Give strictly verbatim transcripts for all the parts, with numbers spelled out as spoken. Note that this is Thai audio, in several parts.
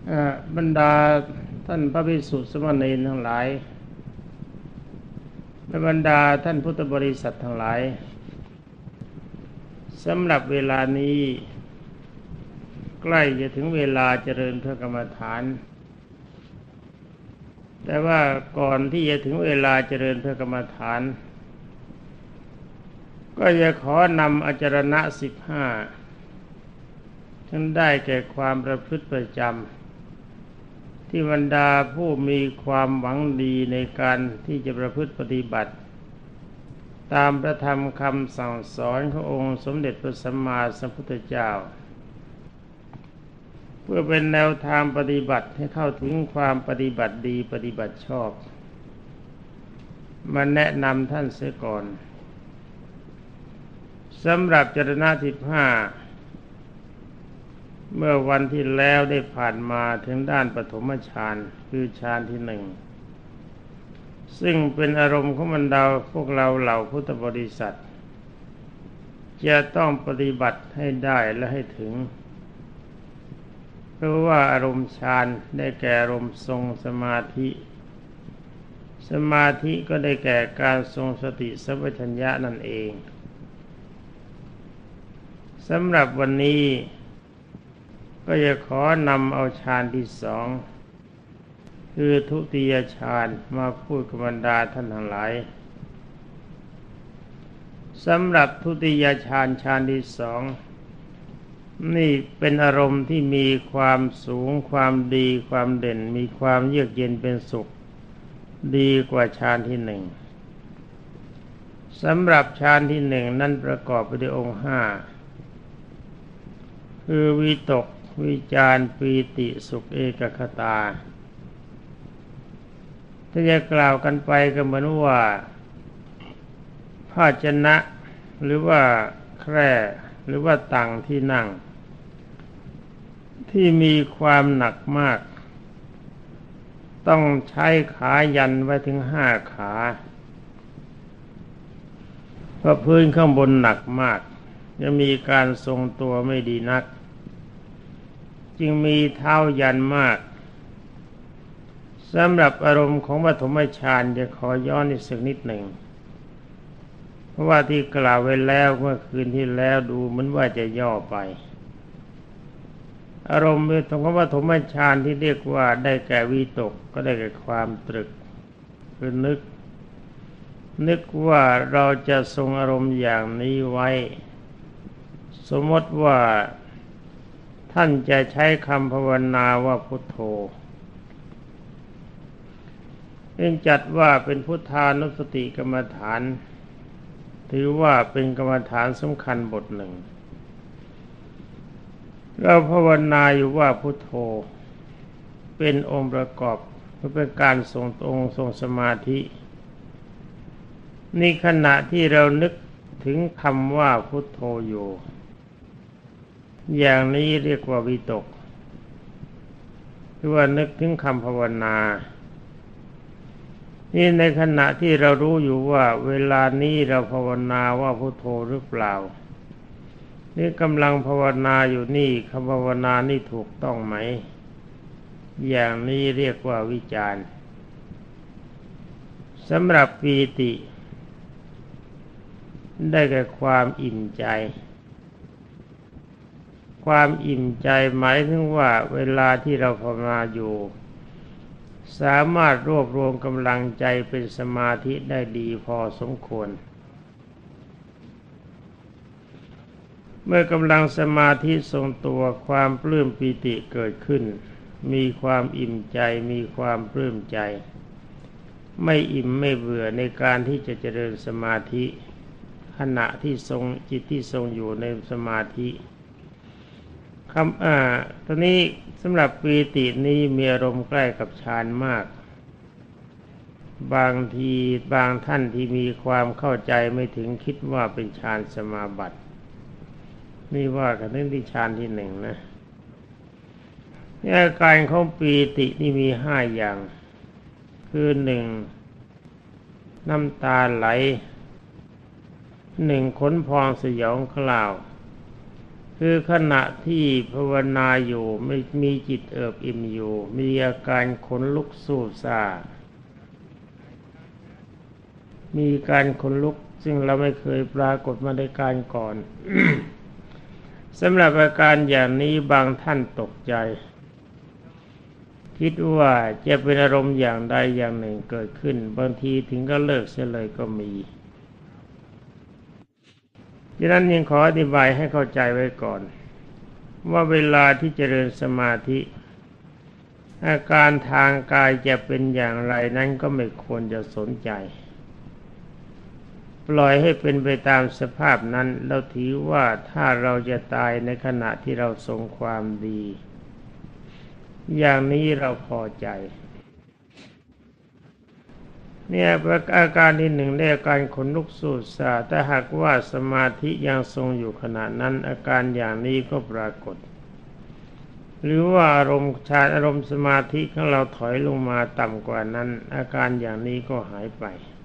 เอ่อบรรดาท่านพระภิกษุสามเณรทั้งหลายและบรรดาท่านพุทธบริษัททั้งหลายสำหรับเวลานี้ใกล้จะถึงเวลาเจริญพระกรรมฐานแต่ว่าก่อนที่จะถึงเวลาเจริญพระกรรมฐานก็จะขอนำอาจารณะสิบห้าทั้งได้แก่ความประพฤติประจำที่บรรดาผู้มีความหวังดีในการที่จะประพฤติปฏิบัติตามพระธรรมคำสั่งสอนขององค์สมเด็จพระสัมมาสัมพุทธเจ้าเพื่อเป็นแนวทางปฏิบัติให้เข้าถึงความปฏิบัติดีปฏิบัติชอบมาแนะนำท่านเสียก่อนสำหรับจรณะสิบห้าเมื่อวันที่แล้วได้ผ่านมาถึงด้านปฐมฌานคือฌานที่หนึ่งซึ่งเป็นอารมณ์ของบรรดาพวกเราเหล่าพุทธบริษัทจะต้องปฏิบัติให้ได้และให้ถึงเพราะว่าอารมณ์ฌานได้แก่อารมณ์ทรงสมาธิสมาธิก็ได้แก่การทรงสติสัมปชัญญะนั่นเองสำหรับวันนี้ก็จะขอนำเอาฌานที่สองคือทุติยฌานมาพูดกับบรรดาท่านทั้งหลายสำหรับทุติยฌานฌานที่สองนี่เป็นอารมณ์ที่มีความสูงความดีความเด่นมีความเยือกเย็นเป็นสุขดีกว่าฌานที่หนึ่งสำหรับฌานที่หนึ่งนั้นประกอบไปด้วยองค์ห้าคือวิตกวิจารปีติสุขเอกคตาถ้าจะกล่าวกันไปก็เหมือนว่าภาชนะหรือว่าแคร่หรือว่าตังที่นั่งที่มีความหนักมากต้องใช้ขายันไว้ถึงห้าขาเพราะพื้นข้างบนหนักมากจะมีการทรงตัวไม่ดีนักจึงมีเท้ายันมากสำหรับอารมณ์ของปฐมฌานจะขอย้อนอีกสักนิดหนึ่งเพราะว่าที่กล่าวไว้แล้วเมื่อคืนที่แล้วดูเหมือนว่าจะย่อไปอารมณ์ของปฐมฌานที่เรียกว่าได้แก่วิตกก็ได้แก่ความตรึกคือนึกนึกว่าเราจะทรงอารมณ์อย่างนี้ไว้สมมติว่าท่านจะใช้คำภาวนาว่าพุทโธเป็นจัดว่าเป็นพุทธานุสติกรรมฐานถือว่าเป็นกรรมฐานสำคัญบทหนึ่งเราภาวนาอยู่ว่าพุทโธเป็นองค์ประกอบเพื่อเป็นการทรงองค์ทรงสมาธิในขณะที่เรานึกถึงคำว่าพุทโธอยู่อย่างนี้เรียกว่าวิตกหรือว่านึกถึงคำภาวนานี่ในขณะที่เรารู้อยู่ว่าเวลานี้เราภาวนาว่าพุทโธหรือเปล่านี่กำลังภาวนาอยู่นี่คำภาวนานี่ถูกต้องไหมอย่างนี้เรียกว่าวิจารณ์สำหรับปีติได้แก่ความอิ่มใจความอิ่มใจหมายถึงว่าเวลาที่เราภาวนาอยู่สามารถรวบรวมกำลังใจเป็นสมาธิได้ดีพอสมควรเมื่อกำลังสมาธิทรงตัวความปลื้มปีติเกิดขึ้นมีความอิ่มใจมีความปลื้มใจไม่อิ่มไม่เบื่อในการที่จะเจริญสมาธิขณะที่ทรงจิตที่ทรงอยู่ในสมาธิคำอ่าตอนนี้สำหรับปีตินี้มีอารมณ์ใกล้กับฌานมากบางทีบางท่านที่มีความเข้าใจไม่ถึงคิดว่าเป็นฌานสมาบัตินี่ว่ากันเรื่องที่ฌานที่หนึ่งนะอาการของปีตินี่มีห้าอย่างคือหนึ่งน้ำตาไหลหนึ่งขนพองสยองกล่าวคือขณะที่ภาวนาอยู่ไม่มีจิตเอิบอิ่มอยู่มีอาการขนลุกสู้ซ่ามีการขนลุกซึ่งเราไม่เคยปรากฏมาในการก่อน สำหรับอาการอย่างนี้บางท่านตกใจคิดว่าจะเป็นอารมณ์อย่างใดอย่างหนึ่งเกิดขึ้นบางทีถึงก็เลิกเสียเลยก็มีดังนั้นยังขออธิบายให้เข้าใจไว้ก่อนว่าเวลาที่เจริญสมาธิอาการทางกายจะเป็นอย่างไรนั้นก็ไม่ควรจะสนใจปล่อยให้เป็นไปตามสภาพนั้นเราถือว่าถ้าเราจะตายในขณะที่เราทรงความดีอย่างนี้เราพอใจเนี่ยอาการที่หนึ่งเรียกอาการขนลุกสู้ซ่าแต่หากว่าสมาธิยังทรงอยู่ขณะนั้นอาการอย่างนี้ก็ปรากฏหรือว่าอารมณ์ฌานอารมณ์สมาธิของเราถอยลงมาต่ำกว่านั้นอาการอย่างนี้ก็หายไป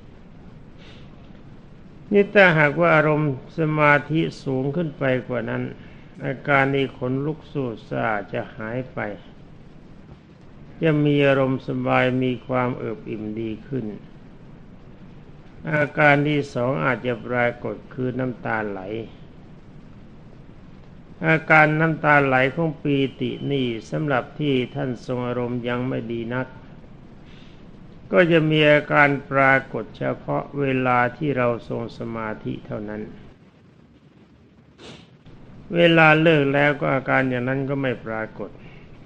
นี่ถ้าหากว่าอารมณ์สมาธิสูงขึ้นไปกว่านั้นอาการนี้ขนลุกสู้ซ่าจะหายไปจะมีอารมณ์สบายมีความเอิบอิ่มดีขึ้นอาการที่สองอาจจะปรากฏคือน้ำตาไหลอาการน้ำตาไหลของปีตินี่สำหรับที่ท่านทรงอารมณ์ยังไม่ดีนักก็จะมีอาการปรากฏเฉพาะเวลาที่เราทรงสมาธิเท่านั้นเวลาเลิกแล้วก็อาการอย่างนั้นก็ไม่ปรากฏ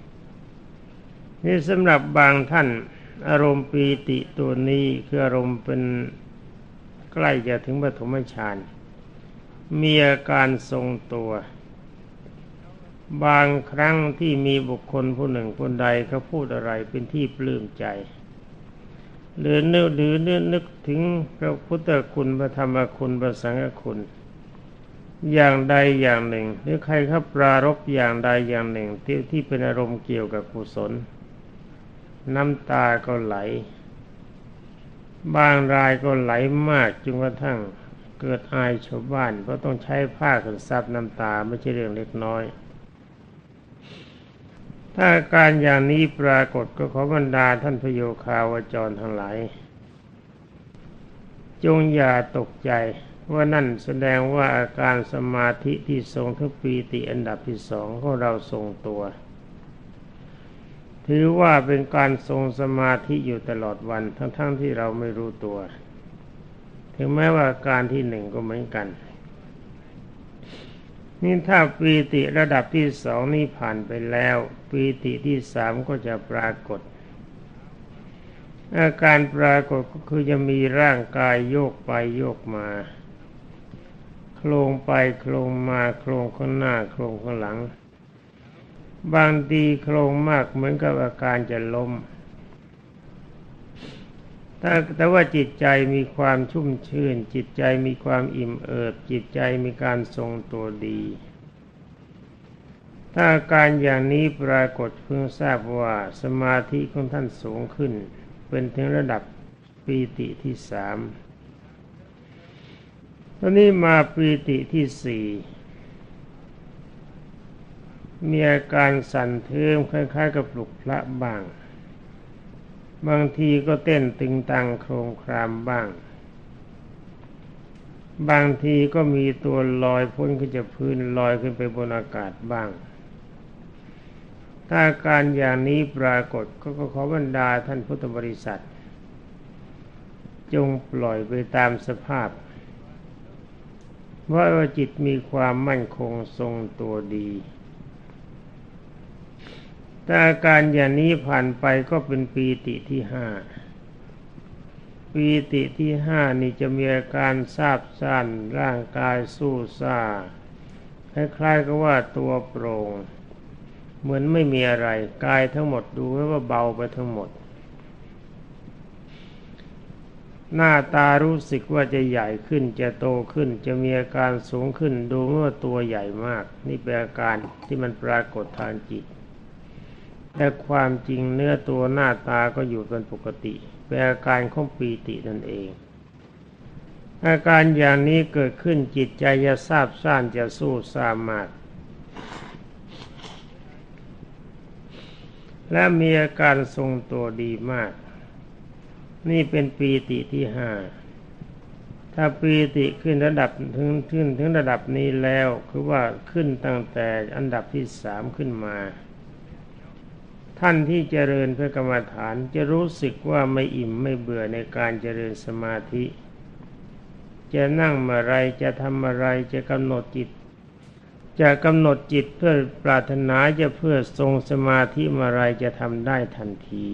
นี่สำหรับบางท่านอารมณ์ปีติตัวนี้คืออารมณ์เป็นใกล้จะถึงปฐมฌานมีอาการทรงตัวบางครั้งที่มีบุคคลผู้หนึ่งคนใดเขาพูดอะไรเป็นที่ปลื้มใจหรือนึกหรือนึกนึกถึงพระพุทธคุณพระธรรมคุณพระสังฆคุณอย่างใดอย่างหนึ่งหรือใครเขาปรารภอย่างใดอย่างหนึ่งที่ที่เป็นอารมณ์เกี่ยวกับกุศลน้ำตาก็ไหลบางรายก็ไหลมากจนกระทั่งเกิดอายชาวบ้านเพราะต้องใช้ผ้าขนซับน้ำตาไม่ใช่เรื่องเล็กน้อยถ้าอาการอย่างนี้ปรากฏก็ขอบรรดาท่านพโยคาวจรทั้งหลายจงอย่าตกใจว่านั่นแสดงว่าอาการสมาธิที่ทรงทุกปีติอันดับที่สองของเราทรงตัวถือว่าเป็นการทรงสมาธิอยู่ตลอดวันทั้งๆ ท, ที่เราไม่รู้ตัวถึงแม้ว่าอาการที่หนึ่งก็เหมือนกันนี่ถ้าปีติระดับที่สองนี้ผ่านไปแล้วปีติที่สามก็จะปรากฏอาการปรากฏก็คือจะมีร่างกายโยกไปโยกมาโคลงไปโคลงมาโคลงข้างหน้าโคลงข้างหลังบางทีโคลงมากเหมือนกับอาการจะล้มแต่แต่ว่าจิตใจมีความชุ่มชื่นจิตใจมีความอิ่มเอิบจิตใจมีการทรงตัวดีถ้าอาการอย่างนี้ปรากฏเพิ่งทราบว่าสมาธิของท่านสูงขึ้นเป็นถึงระดับปีติที่สามตอนนี้มาปีติที่สี่มีอาการสั่นเทิมคล้ายๆกับปลุกพระบ้างบางทีก็เต้นตึงตังโครงครามบ้างบางทีก็มีตัวลอยพ้นขึ้นจากพื้นลอยขึ้นไปบนอากาศบ้างถ้าอาการอย่างนี้ปรากฏก็ขอบรรดาท่านพุทธบริษัทจงปล่อยไปตามสภาพว่าจิตมีความมั่นคงทรงตัวดีแต่อาการอย่างนี้ผ่านไปก็เป็นปีติที่ห้าปีติที่ห้านี่จะมีอาการซาบซ่านร่างกายสู้ซ่าคล้ายๆกับว่าตัวโปร่งเหมือนไม่มีอะไรกายทั้งหมดดูว่าเบาไปทั้งหมดหน้าตารู้สึกว่าจะใหญ่ขึ้นจะโตขึ้นจะมีอาการสูงขึ้นดูเมื่อตัวใหญ่มากนี่เป็นอาการที่มันปรากฏทางจิตแต่ความจริงเนื้อตัวหน้าตาก็อยู่เป็นปกติเป็นอาการของปีตินั่นเองอาการอย่างนี้เกิดขึ้นจิตใจจะซาบซ่านจะสู้ซ่ามากและมีอาการทรงตัวดีมากนี่เป็นปีติที่ห้าถ้าปีติขึ้นระดับถึงขึ้นถึงระดับนี้แล้วคือว่าขึ้นตั้งแต่อันดับที่สามขึ้นมาท่านที่เจริญพระกรรมฐานจะรู้สึกว่าไม่อิ่มไม่เบื่อในการเจริญสมาธิจะนั่งเมื่อไรจะทำอะไรจะกำหนดจิตจะกำหนดจิตเพื่อปรารถนาจะเพื่อทรงสมาธิเมื่อไรจะทำได้ทันที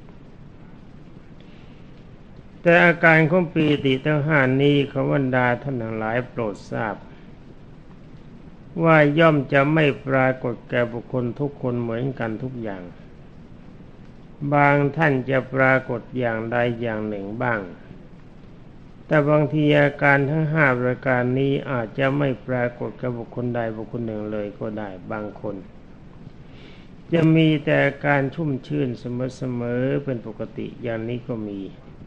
แต่อาการของปีติทั้งห้านี้ขบรรดาท่านทั้งหลายโปรดทราบว่าย่อมจะไม่ปรากฏแก่บุคคลทุกคนเหมือนกันทุกอย่างบางท่านจะปรากฏอย่างใดอย่างหนึ่งบ้างแต่บางทีอาการทั้งห้าประการนี้อาจจะไม่ปรากฏกับบุคคลใดบุคคลหนึ่งเลยก็ได้บางคนจะมีแต่การชุ่มชื่นเสมอๆเป็นปกติอย่างนี้ก็มี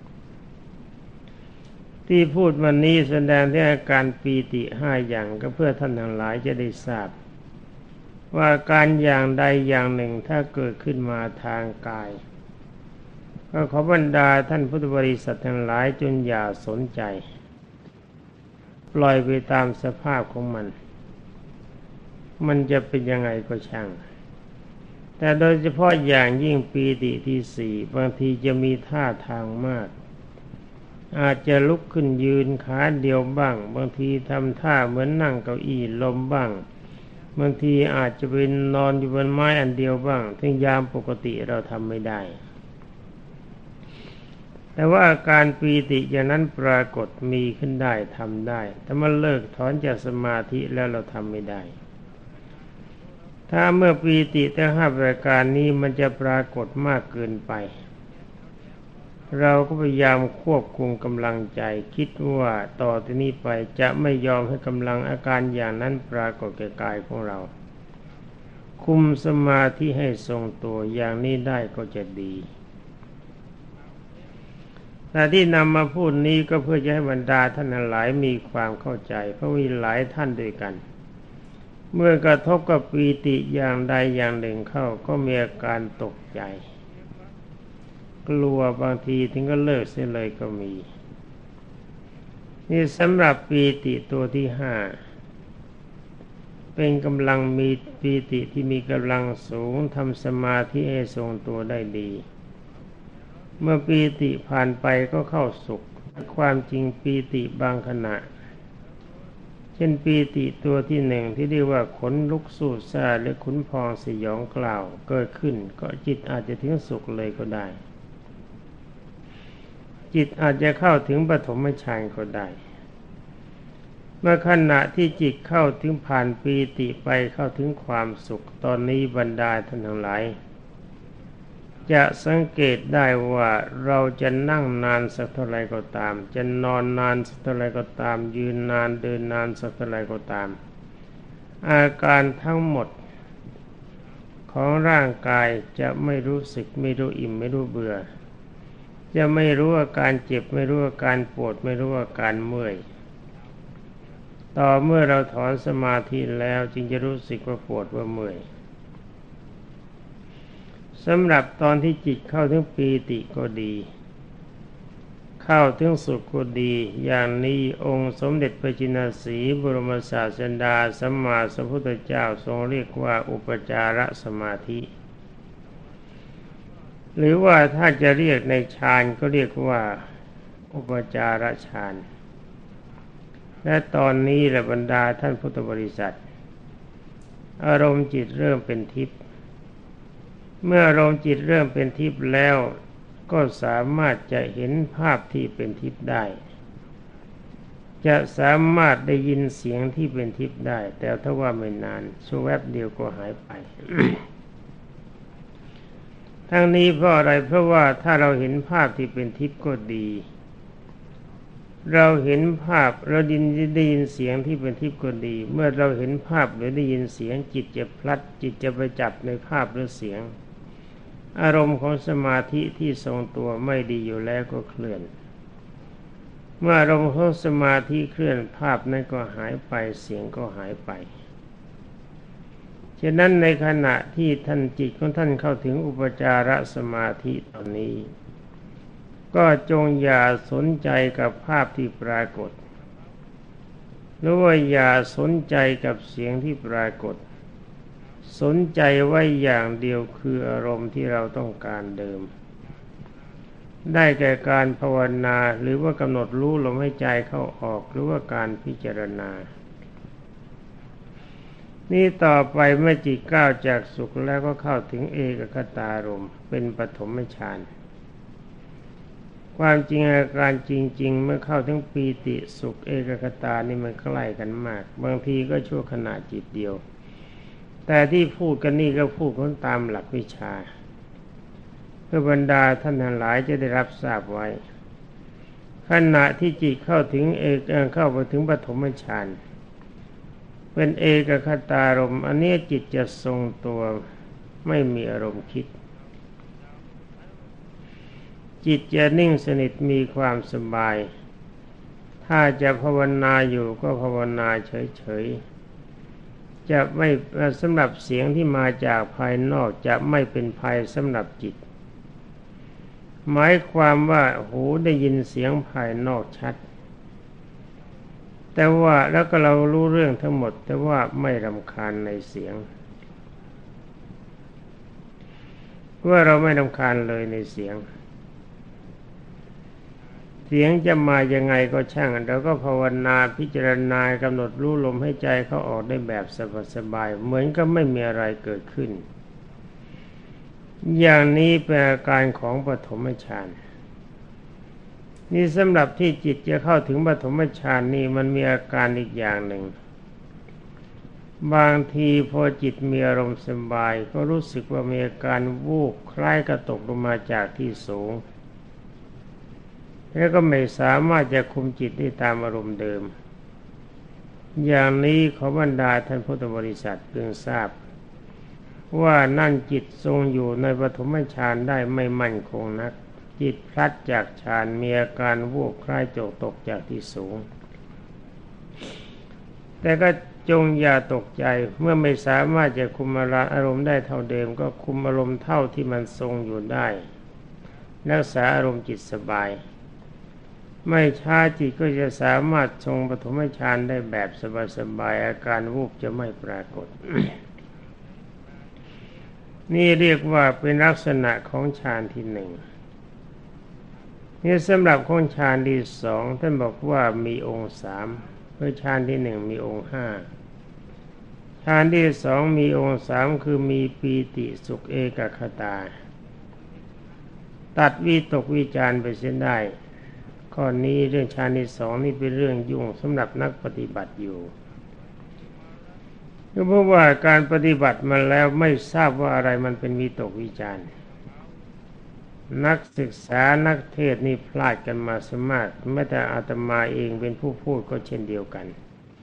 ที่พูดวันนี้แสดงถึงอาการปีติห้าอย่างก็เพื่อท่านทั้งหลายจะได้ทราบว่าการอย่างใดอย่างหนึ่งถ้าเกิดขึ้นมาทางกายก็ขอบรรดาท่านพุทธบริษัททั้งหลายจงอย่าสนใจปล่อยไปตามสภาพของมันมันจะเป็นยังไงก็ช่างแต่โดยเฉพาะอย่างยิ่งปีติที่สี่บางทีจะมีท่าทางมากอาจจะลุกขึ้นยืนขาเดียวบ้างบางทีทำท่าเหมือนนั่งเก้าอี้ลมบ้างบางทีอาจจะเป็นนอนอยู่บนไม้อันเดียวบ้างถึงยามปกติเราทำไม่ได้แต่ว่าอาการปีติอย่างนั้นปรากฏมีขึ้นได้ทำได้แต่เมื่อเลิกถอนจากสมาธิแล้วเราทำไม่ได้ถ้าเมื่อปีติทั้งห้าประการนี้มันจะปรากฏมากเกินไปเราก็พยายามควบคุมกำลังใจคิดว่าต่อจากนี้ไปจะไม่ยอมให้กำลังอาการอย่างนั้นปรากฏแก่กายของเราคุมสมาธิให้ทรงตัวอย่างนี้ได้ก็จะดีแต่ที่นำมาพูดนี้ก็เพื่อจะให้บรรดาท่านหลายมีความเข้าใจเพราะมีหลายท่านด้วยกันเมื่อกระทบกับปีติอย่างใดอย่างหนึ่งเข้าก็มีอาการตกใจกลัวบางทีถึงก็เลิกเสียเลยก็มีนี่สำหรับปีติตัวที่ห้าเป็นกำลังมีปีติที่มีกำลังสูงทำสมาธิให้ทรงตัวได้ดีเมื่อปีติผ่านไปก็เข้าสุขความจริงปีติบางขณะเช่นปีติตัวที่หนึ่งที่เรียกว่าขนลุกสู้ซ่าหรือขุนพองสยองกล่าวเกิดขึ้นก็จิตอาจจะถึงสุขเลยก็ได้จิตอาจจะเข้าถึงปฐมฌานก็ได้เมื่อขณะที่จิตเข้าถึงผ่านปีติไปเข้าถึงความสุขตอนนี้บรรดาท่านทั้งหลายจะสังเกตได้ว่าเราจะนั่งนานสักเท่าไรก็ตามจะนอนนานสักเท่าไรก็ตามยืนนานเดินนานสักเท่าไรก็ตามอาการทั้งหมดของร่างกายจะไม่รู้สึกไม่รู้อิ่มไม่รู้เบื่อจะไม่รู้อาการเจ็บไม่รู้อาการปวดไม่รู้อาการเมื่อยต่อเมื่อเราถอนสมาธิแล้วจึงจะรู้สึกว่าปวดว่าเมื่อยสำหรับตอนที่จิตเข้าถึงปีติก็ดีเข้าถึงสุขก็ดีอย่างนี้องค์สมเด็จพระจินสีบรมศาสดาสัมมาสัมพุทธเจ้าทรงเรียกว่าอุปจารสมาธิหรือว่าถ้าจะเรียกในฌานก็เรียกว่าอุปจารฌานและตอนนี้แหละบรรดาท่านพุทธบริษัทอารมณ์จิตเริ่มเป็นทิพย์เมื่ออารมณ์จิตเริ่มเป็นทิพย์แล้วก็สามารถจะเห็นภาพที่เป็นทิพย์ได้จะสามารถได้ยินเสียงที่เป็นทิพย์ได้แต่ถ้าว่าไม่นานชั่วแวบเดียวก็หายไป ทั้งนี้เพราะอะไรเพราะว่าถ้าเราเห็นภาพที่เป็นทิพย์ก็ดีเราเห็นภาพเราได้ยินเสียงที่เป็นทิพย์ก็ดีเมื่อเราเห็นภาพหรือได้ยินเสียงจิตจะพลัดจิตจะไปจับในภาพหรือเสียงอารมณ์ของสมาธิที่ทรงตัวไม่ดีอยู่แล้วก็เคลื่อนเมื่ออารมณ์ของสมาธิเคลื่อนภาพนั้นก็หายไปเสียงก็หายไปฉฉะนั้นในขณะที่ท่านจิตของท่านเข้าถึงอุปจารสมาธิตอนนี้ก็จงอย่าสนใจกับภาพที่ปรากฏหรือว่าอย่าสนใจกับเสียงที่ปรากฏสนใจไว้อย่างเดียวคืออารมณ์ที่เราต้องการเดิมได้แก่การภาวนาหรือว่ากำหนดรู้ลมหายใจเข้าออกหรือว่าการพิจารณานี่ต่อไปเมื่อจิตก้าวจากสุขแล้วก็เข้าถึงเอกคตารมณ์เป็นปฐมฌานความจริงอาการจริงๆเมื่อเข้าถึงปีติสุขเอกคตานี่มันใกล้กันมากบางทีก็ชั่วขณะจิตเดียวแต่ที่พูดกันนี่ก็พูดกันตามหลักวิชาเพื่อบรรดาท่านทั้งหลายจะได้รับทราบไว้ขณะที่จิตเข้าถึงเอกเข้าไปถึงปฐมฌานเป็นเอกคตารมณ์อันนี้จิตจะทรงตัวไม่มีอารมณ์คิดจิตจะนิ่งสนิทมีความสบายถ้าจะภาวนาอยู่ก็ภาวนาเฉยๆจะไม่สำหรับเสียงที่มาจากภายนอกจะไม่เป็นภัยสำหรับจิตหมายความว่าหูได้ยินเสียงภายนอกชัดแต่ว่าแล้วก็เรารู้เรื่องทั้งหมดแต่ว่าไม่รำคาญในเสียงว่าเราไม่รำคาญเลยในเสียงเสียงจะมายังไงก็ช่างเราก็ภาวนาพิจารณากำหนดรู้ลมให้ใจเขาออกได้แบบสบายๆเหมือนก็ไม่มีอะไรเกิดขึ้นอย่างนี้เป็นอาการของปฐมฌานนี่สำหรับที่จิตจะเข้าถึงปฐมฌานนี่มันมีอาการอีกอย่างหนึ่งบางทีพอจิตมีอารมณ์สบายก็รู้สึกว่ามีอาการวูบคล้ายกระตกลงมาจากที่สูงแล้วก็ไม่สามารถจะคุมจิตได้ตามอารมณ์เดิมอย่างนี้ขอบรรดาท่านพุทธบริษัทเพิ่งทราบว่านั่นจิตทรงอยู่ในปฐมฌานได้ไม่มั่นคงนักจิตพลัดจากฌานมีอาการวูบคล้ายโจกตกจากที่สูงแต่ก็จงอย่าตกใจเมื่อไม่สามารถจะคุมอารมณ์ได้เท่าเดิมก็คุมอารมณ์เท่าที่มันทรงอยู่ได้รักษาอารมณ์จิตสบายไม่ช้าจิตก็จะสามารถทรงปฐมฌานได้แบบสบายๆอาการวูบจะไม่ปรากฏ นี่เรียกว่าเป็นลักษณะของฌานที่หนึ่งนี่สำหรับของฌานที่สองท่านบอกว่ามีองค์สามเพื่อฌานที่หนึ่งมีองค์ห้าฌานที่สองมีองค์สามคือมีปีติสุขเอกคตาตัดวิตกวิจารไปเสียได้ข้อนี้เรื่องฌานที่สองนี่เป็นเรื่องยุ่งสำหรับนักปฏิบัติอยู่ก็เพราะว่าการปฏิบัติมาแล้วไม่ทราบว่าอะไรมันเป็นวิตกวิจารนักศึกษานักเทศนี่พลาดกันมาสมากแม้แต่อาตมาเองเป็นผู้พูดก็เช่นเดียวกัน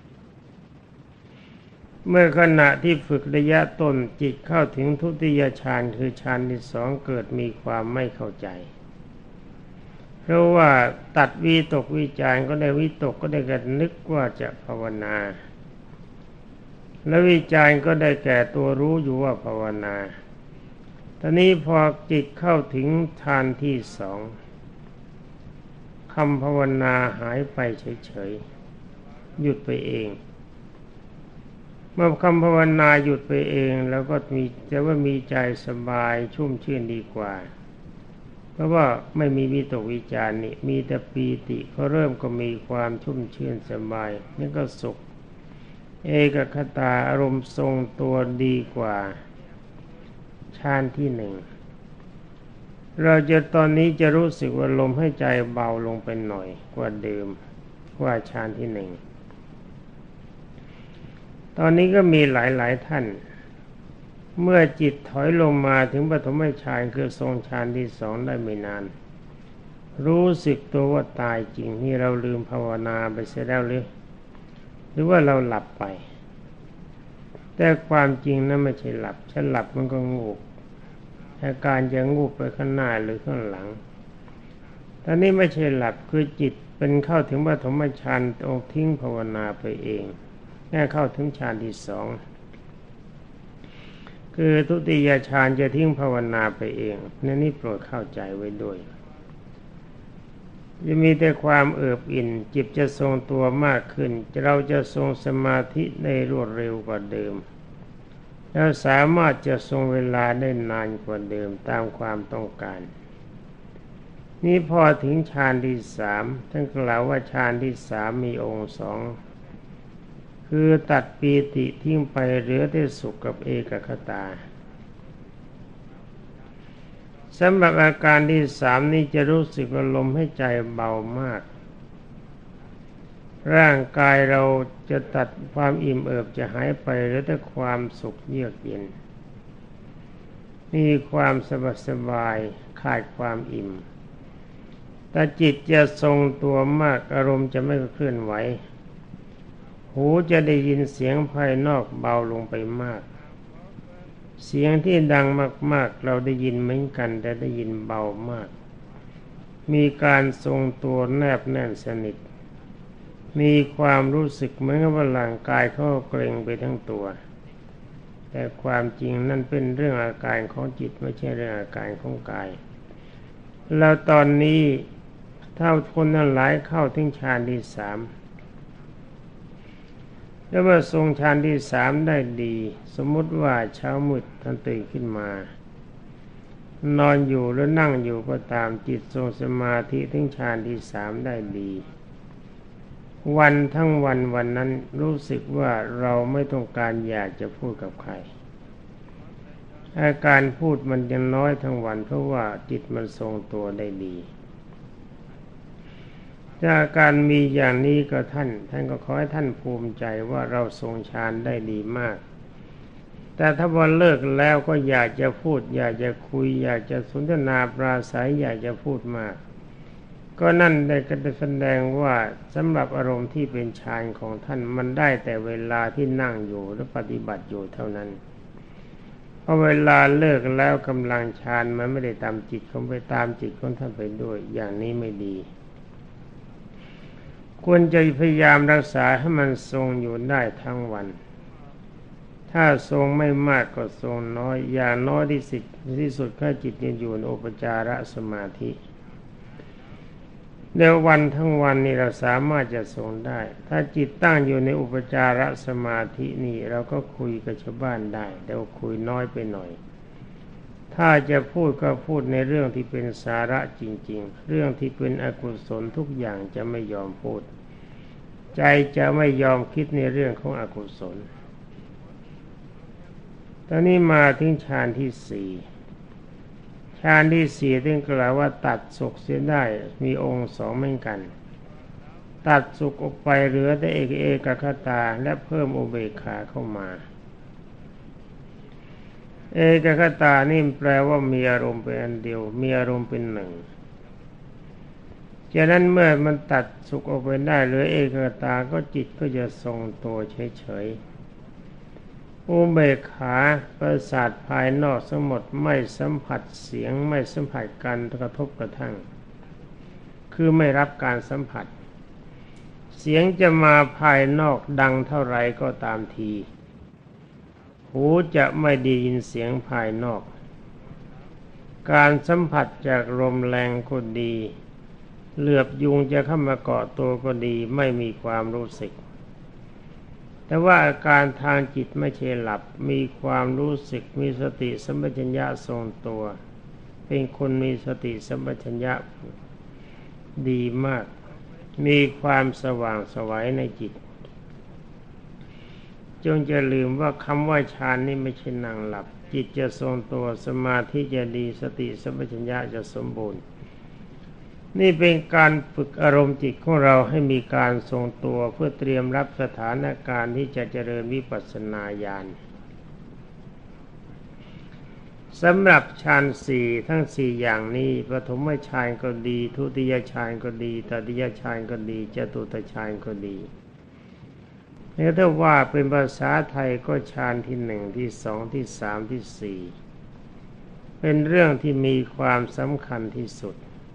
เมื่อขณะที่ฝึกระยะต้นจิตเข้าถึงทุติยฌานคือฌานที่สองเกิดมีความไม่เข้าใจเพราะว่าตัดวิตกวิจารก็ได้วิตกก็ได้กันนึกว่าจะภาวนาและวิจารก็ได้แก่ตัวรู้อยู่ว่าภาวนาตอนนี้พอจิตเข้าถึงฌานที่สองคำภาวนาหายไปเฉยๆหยุดไปเองเมื่อคำภาวนาหยุดไปเองแล้วก็มีจะว่ามีใจสบายชุ่มชื่นดีกว่าเพราะว่าไม่มีวิตกวิจารนี่มีแต่ปีติเขาเริ่มก็มีความชุ่มชื่นสบายนี่ก็สุขเอกคตาอารมณ์ทรงตัวดีกว่าฌานที่หนึ่งเราจะตอนนี้จะรู้สึกว่าลมหายใจเบาลงไปหน่อยกว่าเดิมกว่าฌานที่หนึ่งตอนนี้ก็มีหลายๆท่านเมื่อจิตถอยลงมาถึงปฐมฌานคือทรงฌานที่สองได้ไม่นานรู้สึกตัวว่าตายจริงนี่เราลืมภาวนาไปเสียแล้วหรือหรือว่าเราหลับไปแต่ความจริงนั้นไม่ใช่หลับฉันหลับมันก็งูบอาการจะงูบไปข้างหน้าหรือข้างหลังตอนนี้ไม่ใช่หลับคือจิตเป็นเข้าถึงปฐมฌานตรงทิ้งภาวนาไปเองแค่เข้าถึงฌานที่สองคือทุติยฌานจะทิ้งภาวนาไปเองนั่นนี่โปรดเข้าใจไว้ด้วยจะมีแต่ความเอิบอิ่นจิตจะทรงตัวมากขึ้นเราจะทรงสมาธิได้รวดเร็วกว่าเดิมแล้วสามารถจะทรงเวลาได้นานกว่าเดิมตามความต้องการนี่พอถึงฌานที่สามท่านกล่าวว่าฌานที่สามมีองค์สองคือตัดปีติทิ้งไปเหลือแต่สุขกับเอกคตาสำหรับอาการที่สามนี้จะรู้สึกว่าลมให้ใจเบามากร่างกายเราจะตัดความอิ่มเอิบจะหายไปเหลือแต่ความสุขเยือกเย็นมีความสบายสบายขาดความอิ่มแต่จิตจะทรงตัวมากอารมณ์จะไม่เคลื่อนไหวหูจะได้ยินเสียงภายนอกเบาลงไปมากเสียงที่ดังมากๆเราได้ยินเหมือนกันแต่ได้ยินเบามากมีการทรงตัวแนบแน่นสนิทมีความรู้สึกเหมือนกับว่าร่างกายเขาเกร็งไปทั้งตัวแต่ความจริงนั่นเป็นเรื่องอาการของจิตไม่ใช่เรื่องอาการของกายแล้วตอนนี้ถ้าคนนั้นหลายเข้าถึงฌานที่สามแล้วว่าทรงฌานที่สามได้ดีสมมุติว่าเช้ามืดท่านตื่นขึ้นมานอนอยู่หรือนั่งอยู่ก็ตามจิตทรงสมาธิถึงฌานที่สามได้ดีวันทั้งวันวันนั้นรู้สึกว่าเราไม่ต้องการอยากจะพูดกับใครอาการพูดมันยังน้อยทั้งวันเพราะว่าจิตมันทรงตัวได้ดีถ้าอาการมีอย่างนี้ก็ท่านท่านก็ขอให้ท่านภูมิใจว่าเราทรงฌานได้ดีมากแต่ถ้าวันเลิกแล้วก็อยากจะพูดอยากจะคุยอยากจะสนทนาปราศัยอยากจะพูดมากก็นั่นได้ก็จะแสดงว่าสำหรับอารมณ์ที่เป็นฌานของท่านมันได้แต่เวลาที่นั่งอยู่และปฏิบัติอยู่เท่านั้นพอเวลาเลิกแล้วกำลังฌานมันไม่ได้ตามจิตของไปตามจิตของท่านไปด้วยอย่างนี้ไม่ดีควรจะพยายามรักษาให้มันทรงอยู่ได้ทั้งวันถ้าทรงไม่มากก็ทรงน้อยอย่างน้อยที่สุดที่สุดแค่จิตอยู่ในอุปจารสมาธิในวันทั้งวันนี้เราสามารถจะทรงได้ถ้าจิตตั้งอยู่ในอุปจารสมาธินี่เราก็คุยกับชาวบ้านได้แต่ว่าคุยน้อยไปหน่อยถ้าจะพูดก็พูดในเรื่องที่เป็นสาระจริงๆเรื่องที่เป็นอกุศลทุกอย่างจะไม่ยอมพูดใจจะไม่ยอมคิดในเรื่องของอกุศลตอนนี้มาถึงฌานที่สี่ฌานที่สี่ที่กล่าวว่าตัดสุขเสียได้มีองค์สองเหมือนกันตัดสุขออกไปเหลือแต่เอกเอกคตาและเพิ่มอุเบกขาเข้ามาเอกคตานี่แปลว่ามีอารมณ์เป็นอันเดียวมีอารมณ์เป็นหนึ่งฉะนั้นเมื่อมันตัดสุขออกไปได้เหลือเอกคตาก็จิตก็จะทรงตัวเฉยๆอุเบกขาประสาทภายนอกทั้งหมดไม่สัมผัสเสียงไม่สัมผัสการกระทบกระทั่งคือไม่รับการสัมผัสเสียงจะมาภายนอกดังเท่าไรก็ตามทีหูจะไม่ได้ยินเสียงภายนอกการสัมผัสจากลมแรงก็ดีเหลือบยุงจะเข้ามาเกาะตัวก็ดีไม่มีความรู้สึกแต่ว่าอาการทางจิตไม่ใช่หลับมีความรู้สึกมีสติสัมปชัญญะทรงตัวเป็นคนมีสติสัมปชัญญะดีมากมีความสว่างไสวในจิตจงจะลืมว่าคำว่าฌานนี่ไม่ใช่นั่งหลับจิตจะทรงตัวสมาธิจะดีสติสัมปชัญญะจะสมบูรณ์นี่เป็นการฝึกอารมณ์จิตของเราให้มีการทรงตัวเพื่อเตรียมรับสถานการณ์ที่จะเจริญวิปัสสนาญาณสำหรับฌานสี่ทั้งสี่อย่างนี้ปฐมฌานก็ดีทุติยฌานก็ดีตติยฌานก็ดีจตุตฌานก็ดีแล้วถ้าว่าเป็นภาษาไทยก็ฌานที่หนึ่งที่สองที่สามที่สี่เป็นเรื่องที่มีความสำคัญที่สุด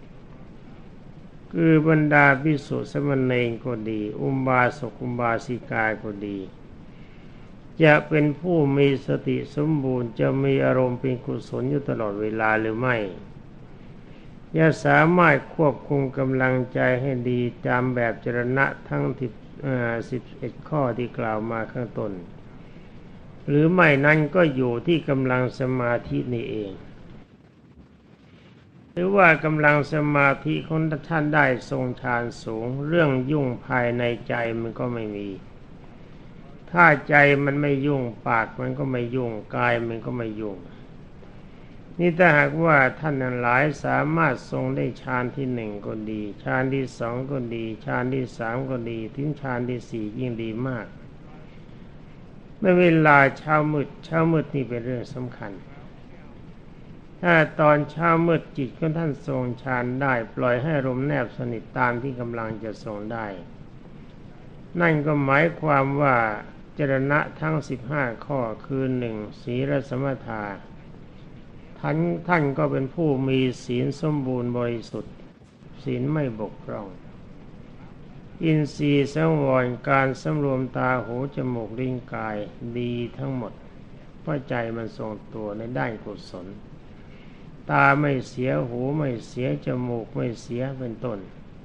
คือบรรดาภิกษุสามเณรก็ดีอุบาสกอุบาสิกาก็ดีจะเป็นผู้มีสติสมบูรณ์จะมีอารมณ์เป็นกุศลอยู่ตลอดเวลาหรือไม่จะสามารถควบคุมกำลังใจให้ดีตามแบบจรณะทั้งสิบเอ็ดข้อที่กล่าวมาข้างต้นหรือไม่นั้นก็อยู่ที่กำลังสมาธินี่เองหรือว่ากำลังสมาธิของท่านได้ทรงฌานสูงเรื่องยุ่งภายในใจมันก็ไม่มีถ้าใจมันไม่ยุ่งปากมันก็ไม่ยุ่งกายมันก็ไม่ยุ่งนี่ถ้าหากว่าท่านทั้งหลายสามารถทรงได้ฌานที่หนึ่งก็ดีฌานที่สองก็ดีฌานที่สามก็ดีถึงฌานที่สี่ยิ่งดีมากในเวลาเช้ามืดเช้ามืดนี่เป็นเรื่องสำคัญถ้าตอนเช้ามืดจิตของท่านทรงฌานได้ปล่อยให้ลมแนบสนิทตามที่กำลังจะทรงได้นั่นก็หมายความว่าจรณะทั้งสิบห้าข้อคือหนึ่งศีลสมถะท่านท่านก็เป็นผู้มีศีลสมบูรณ์บริสุทธิ์ศีลไม่บกพร่องอินทรีย์สังวรการสำรวมตาหูจมูกลิ้นกายดีทั้งหมดเพราะใจมันทรงตัวในด้านกุศลตาไม่เสียหูไม่เสียจมูกไม่เสียเป็นต้น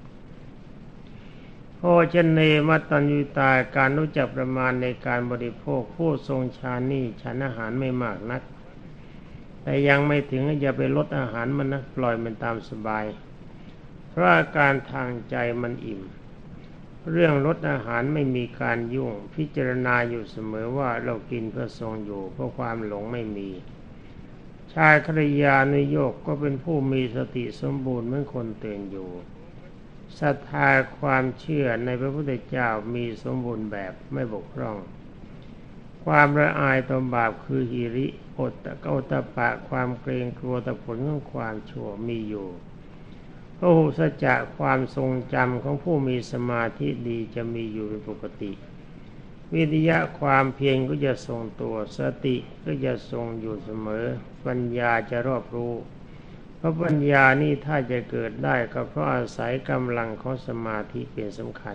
โภชเนมัตตัญญูตาการรู้จักประมาณในการบริโภคผู้ทรงฌานนี่ฉันอาหารไม่มากนักแต่ยังไม่ถึงอย่าไปลดอาหารมันนะปล่อยมันตามสบายเพราะอาการทางใจมันอิ่มเรื่องลดอาหารไม่มีการยุ่งพิจารณาอยู่เสมอว่าเรากินเพื่อทรงอยู่เพราะความหลงไม่มีชายคริยานุโยคก็เป็นผู้มีสติสมบูรณ์เหมือนคนตื่นอยู่ศรัทธาความเชื่อในพระพุทธเจ้ามีสมบูรณ์แบบไม่บกพร่องความละอายต่อบาปคือหิริโอตตะโอตปะความเกรงกลัวต่อผลของความชั่วมีอยู่พหุสัจจะความทรงจำของผู้มีสมาธิดีจะมีอยู่เป็นปกติวิริยะความเพียรก็จะทรงตัวสติก็จะทรงอยู่เสมอปัญญาจะรอบรู้เพราะปัญญานี่ถ้าจะเกิดได้ก็เพราะอาศัยกำลังของสมาธิเป็นสำคัญ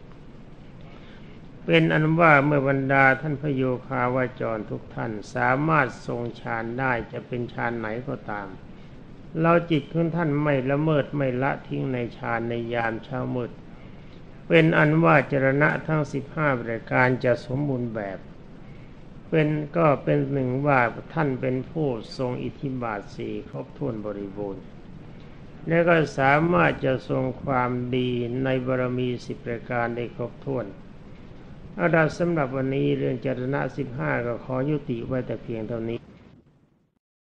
เป็นอันว่าเมื่อบรรดาท่านพระโยคาวาจรทุกท่านสามารถทรงฌานได้จะเป็นฌานไหนก็ตามเราจิตของท่านไม่ละเมิดไม่ละทิ้งในฌานในยามเช้ามืดเป็นอันว่าจรณะทั้งสิบห้าประการจะสมบูรณ์แบบเป็นก็เป็นหนึ่งว่าท่านเป็นผู้ทรงอิทธิบาทสี่ครบถ้วนบริบูรณ์และก็สามารถจะทรงความดีในบารมีสิบประการได้ครบถ้วนเอาล่ะสำหรับวันนี้เรื่องจรณะสิบห้าก็ขอยุติไว้แต่เพียงเท่านี้